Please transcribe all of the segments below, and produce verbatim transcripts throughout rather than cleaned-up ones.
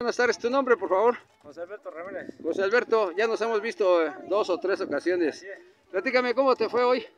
Buenas tardes, tu nombre por favor. José Alberto Ramírez. José Alberto, ya nos hemos visto eh, dos o tres ocasiones. Así es. Platícame, ¿cómo te fue hoy?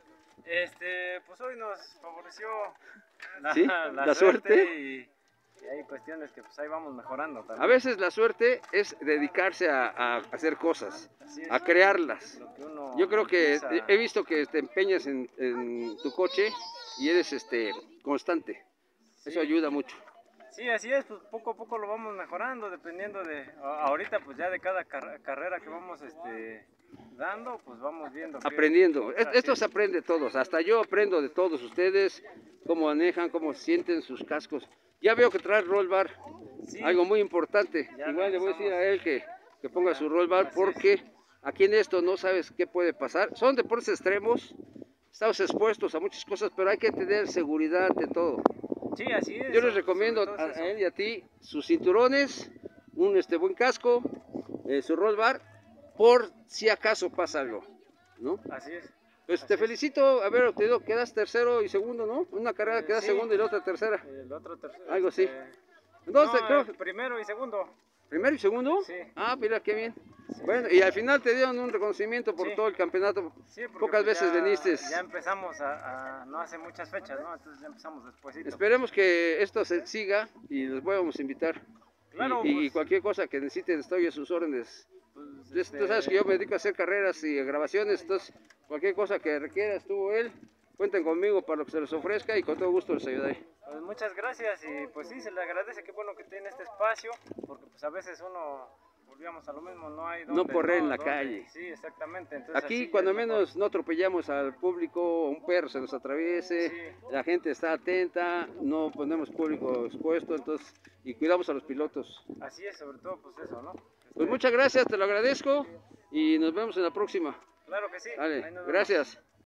Este, pues hoy nos favoreció la, ¿Sí? la, ¿La suerte, suerte? Y, y hay cuestiones que pues ahí vamos mejorando también. A veces la suerte es dedicarse a, a hacer cosas, Así es. a crearlas. Lo que uno Yo creo que empieza- he visto que te empeñas en, en tu coche y eres este constante. Eso Sí. ayuda mucho. Sí, así es, pues poco a poco lo vamos mejorando, dependiendo de, a- ahorita pues ya de cada car- carrera que vamos este, dando, pues vamos viendo. qué- Aprendiendo. Es- Así Esto es. se aprende de todos. Hasta yo aprendo de todos ustedes, cómo manejan, cómo sienten sus cascos. Ya veo que trae roll bar, Sí, algo muy importante. Ya Igual le voy a decir a él que, que ponga Ya, su roll bar así porque aquí en esto no sabes qué puede pasar. Son deportes extremos, estamos expuestos a muchas cosas, pero hay que tener seguridad de todo. sí, así es. Yo les sobre- recomiendo sobre a, todo es a eso. él y a ti sus cinturones, un este buen casco, eh, su roll bar, por si acaso pasa algo, ¿no? Así es. Pues Así te es. felicito haber obtenido, quedas tercero y segundo, ¿no? Una carrera Eh, quedas sí. segundo y la otra tercera. El otro tercero. Algo así. este, Entonces, no, creo, el primero y segundo. primero y segundo. Sí. Ah, mira qué bien. Sí. Bueno, y al final te dieron un reconocimiento por Sí. todo el campeonato. Sí, porque Pocas pues veces ya, viniste. Ya empezamos a, a- no hace muchas fechas, ¿no? Entonces ya empezamos después. Esperemos que esto se siga y los vamos a invitar. Claro, y, y pues, cualquier cosa que necesiten, estoy a sus órdenes. pues, Tú este, tú sabes que yo me dedico a hacer carreras y grabaciones, entonces cualquier cosa que requieras tú o él, cuenten conmigo para lo que se les ofrezca y con todo gusto les ayudaré. pues, muchas gracias y pues sí, se le agradece, qué bueno que tiene este espacio, porque pues a veces uno, volvíamos a lo mismo, no hay No dónde, correr en la dónde. calle. Sí, exactamente. Entonces, Aquí así cuando es mejor. menos no atropellamos al público, un perro se nos atraviese, Sí. la gente está atenta, no ponemos público expuesto, entonces, y cuidamos a los pilotos. Así es, sobre todo pues eso, ¿no? Pues Este, muchas gracias, te lo agradezco y nos vemos en la próxima. Claro que sí. Vale, Ahí nos vemos. gracias.